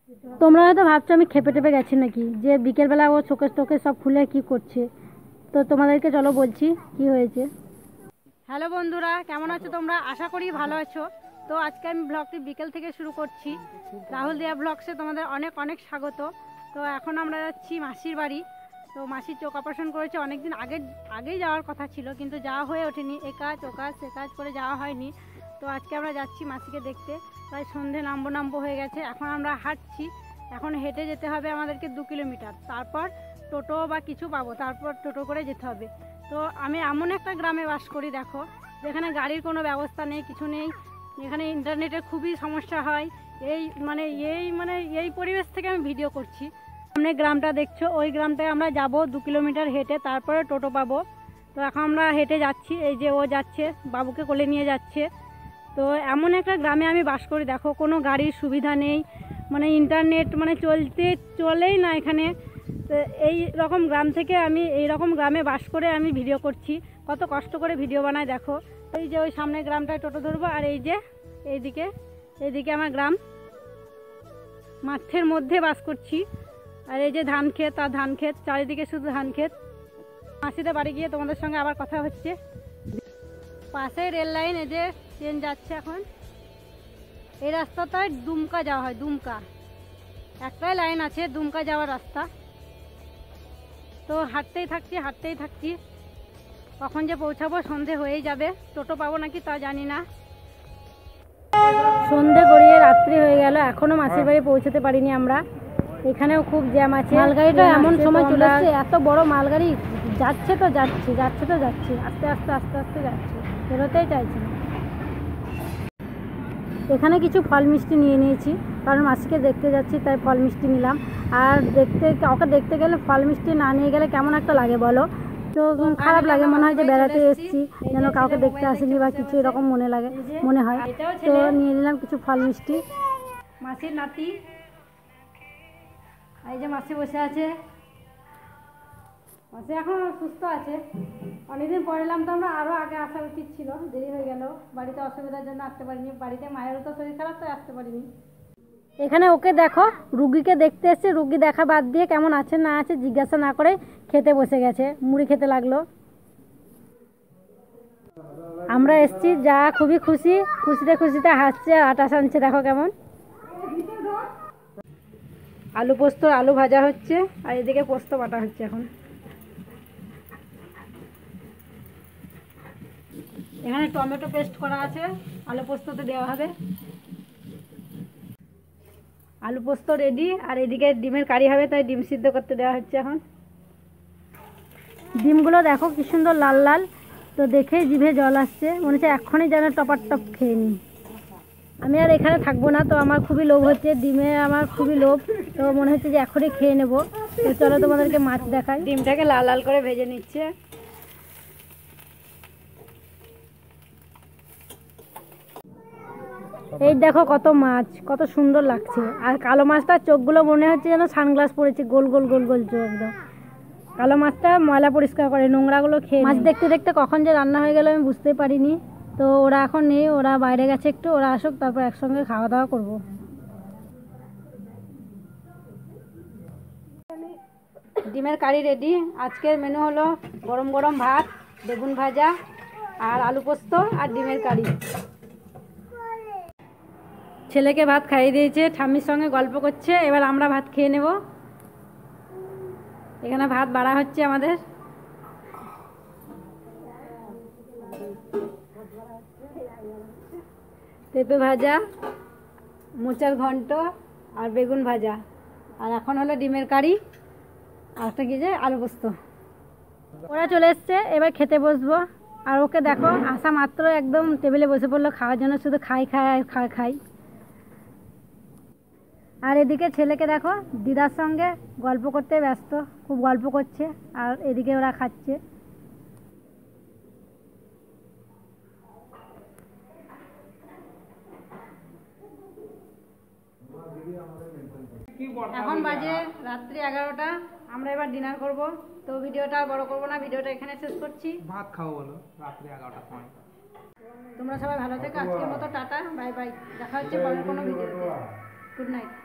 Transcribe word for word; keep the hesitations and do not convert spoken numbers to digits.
তোমরা হয়তো ভাবছো আমি খেপে টেপে গেছি নাকি, যে বিকেলবেলা ও চোখে টোকে সব খুলে কি করছে। তো তোমাদেরকে চলো বলছি কি হয়েছে। হ্যালো বন্ধুরা, কেমন আছো তোমরা? আশা করি ভালো আছো। তো আজকে আমি ব্লগটি বিকেল থেকে শুরু করছি। রাহুল দিয়া ব্লগসে তোমাদের অনেক অনেক স্বাগত। তো এখন আমরা যাচ্ছি মাসির বাড়ি। তো মাসির চোখ অপারেশন করেছে অনেকদিন আগে, আগেই যাওয়ার কথা ছিল, কিন্তু যাওয়া হয়ে ওঠেনি। এ কাজ ও কাজ সে কাজ করে যাওয়া হয়নি। তো আজকে আমরা যাচ্ছি মাসিকে দেখতে। প্রায় সন্ধে নামবো নামবো হয়ে গেছে। এখন আমরা হাঁটছি। এখন হেঁটে যেতে হবে আমাদেরকে দু কিলোমিটার, তারপর টোটো বা কিছু পাবো, তারপর টোটো করে যেতে হবে। তো আমি এমন একটা গ্রামে বাস করি দেখো, যেখানে গাড়ির কোনো ব্যবস্থা নেই, কিছু নেই। এখানে ইন্টারনেটের খুবই সমস্যা হয়। এই মানে এই মানে এই পরিবেশ থেকে আমি ভিডিও করছি। সামনে গ্রামটা দেখছো, ওই গ্রামটায় আমরা যাব দু কিলোমিটার হেঁটে, তারপরে টোটো পাবো। তো এখন আমরা হেঁটে যাচ্ছি। এই যে ও যাচ্ছে, বাবুকে কোলে নিয়ে যাচ্ছে। তো এমন একটা গ্রামে আমি বাস করি দেখো, কোনো গাড়ির সুবিধা নেই, মানে ইন্টারনেট মানে চলতে চলেই না এখানে। তো এই রকম গ্রাম থেকে আমি এই রকম গ্রামে বাস করে আমি ভিডিও করছি। কত কষ্ট করে ভিডিও বানাই দেখো। এই যে ওই সামনে গ্রামটায় টোটো ধরবো, আর এই যে এইদিকে এইদিকে আমার গ্রাম, মাঠের মধ্যে বাস করছি। আর এই যে ধান ক্ষেত আর ধান ক্ষেত, চারিদিকে শুধু ধান ক্ষেত। মাসিদের বাড়ি গিয়ে তোমাদের সঙ্গে আবার কথা হচ্ছে। পাশে রেল লাইন, এই যে ট্রেন যাচ্ছে এখন। এই রাস্তাটায় দুমকা যাওয়া হয়, দুমকা একটাই লাইন আছে দুমকা যাওয়ার রাস্তা। তো হাঁটতেই থাকছি হাঁটতেই থাকছি কখন যে পৌঁছাবো সন্ধে হয়েই যাবে। টোটো পাবো নাকি তা জানি না। সন্ধে গড়িয়ে রাত্রি হয়ে গেল, এখনো মাসির বাড়ি পৌঁছাতে পারিনি আমরা। এখানেও খুব জ্যাম আছে। মালগাড়িটা এমন সময় চলে এসছে, এত বড় মালগাড়ি যাচ্ছে তো যাচ্ছে যাচ্ছে তো যাচ্ছে আস্তে আস্তে আস্তে আস্তে যাচ্ছে, বেরোতেই চাইছে না। এখানে কিছু ফল মিষ্টি নিয়ে নিয়েছি, কারণ মাসিকে দেখতে যাচ্ছি তাই ফল মিষ্টি নিলাম। আর দেখতে কাউকে দেখতে গেলে ফল মিষ্টি না নিয়ে গেলে কেমন একটা লাগে বলো? তো খারাপ লাগে, মনে হয় যে বেড়াতে এসেছি, যেন কাউকে দেখতে আসিনি বা কিছু এরকম মনে লাগে মনে হয়। তো নিয়ে নিলাম কিছু ফল মিষ্টি। মাসির নাতি, এই যে মাসি বসে আছে। মাসি এখন সুস্থ আছে। অনেকদিন পরে এলাম তো আমরা, আরও আগে আসা উচিত ছিল, দেরি হয়ে গেল। বাড়িতে অসুবিধার জন্য আসতে পারিনি, বাড়িতে মায়েরও তো শরীর খারাপ, তো আসতে পারিনি। এখানে ওকে দেখো, রুগীকে দেখতে এসছে, রুগী দেখা বাদ দিয়ে কেমন আছে না আছে জিজ্ঞাসা না করে খেতে বসে গেছে, মুড়ি খেতে লাগলো। আমরা এসছি, যা খুবই খুশি, খুশিতে খুশিতে হাসছে, আটা সানছে দেখো কেমন। আলু পোস্ত, আলু ভাজা হচ্ছে, আর এদিকে পোস্ত বাটা হচ্ছে এখন। এখানে টমেটো পেস্ট করা আছে, আলু পোস্ততে দেওয়া হবে। আলু পোস্ত রেডি, আর এদিকে ডিমের কারি হবে, তাই ডিম সিদ্ধ করতে দেওয়া হচ্ছে এখন। ডিমগুলো দেখো কি সুন্দর লাল লাল, তো দেখে জিভে জল আসছে, মনে হচ্ছে এক্ষুনি যেন টপার টপ খেয়ে নিই। আমি আর এখানে থাকবো না, তো আমার খুবই লোভ হচ্ছে, ডিমে আমার খুবই লোভ। তো মনে হচ্ছে যে এখনই খেয়ে নেবো। তো চলো তোমাদেরকে মাছ দেখাই। ডিমটাকে লাল লাল করে ভেজে নিচ্ছে। এই দেখো কত মাছ, কত সুন্দর লাগছে। আর কালো মাছটার চোখগুলো মনে হচ্ছে যেন সানগ্লাস পরেছে, গোল গোল গোল গোল চোখ একদম। কালো মাছটা ময়লা পরিষ্কার করে, নোংরাগুলো খেয়ে। মাছ দেখতে দেখতে কখন যে রান্না হয়ে গেল আমি বুঝতেই পারিনি। তো ওরা এখন নেই, ওরা বাইরে গেছে একটু, ওরা আসুক তারপর একসঙ্গে খাওয়া দাওয়া করবো। ডিমের কারি রেডি। আজকের মেনু হলো গরম গরম ভাত, বেগুন ভাজা, আর আলু পোস্ত, আর ডিমের কারি। ছেলেকে ভাত খাইয়ে দিয়েছে, ঠাম্মির সঙ্গে গল্প করছে। এবার আমরা ভাত খেয়ে নেব। এখানে ভাত বাড়া হচ্ছে আমাদের। পেঁপে ভাজা, মোচার ঘন্ট, আর বেগুন ভাজা, আর এখন হলো ডিমের কারি, আর একটা কি যে আলু পোস্ত। ওরা চলে এসছে, এবার খেতে বসবো। আর ওকে দেখো, আসা মাত্র একদম টেবিলে বসে পড়লো খাওয়ার জন্য, শুধু খাই খাই আর খাই খাই। আর এদিকে ছেলেকে দেখো দিদার সঙ্গে গল্প করতে ব্যস্ত, খুব গল্প করছে, আর এদিকে ওরা খাচ্ছে। এখন বাজে রাত্রি এগারোটা, আমরা এবার ডিনার করব। তো ভিডিওটা আর বড় করবো না, ভিডিওটা এখানে শেষ করছি। ভাত খাবো বলো রাত্রি এগারোটার সময়। তোমরা সবাই ভালো থেকো, আজকের মতো টাটা, বাই বাই, দেখা হচ্ছে পরের কোনো ভিডিওতে। Good night.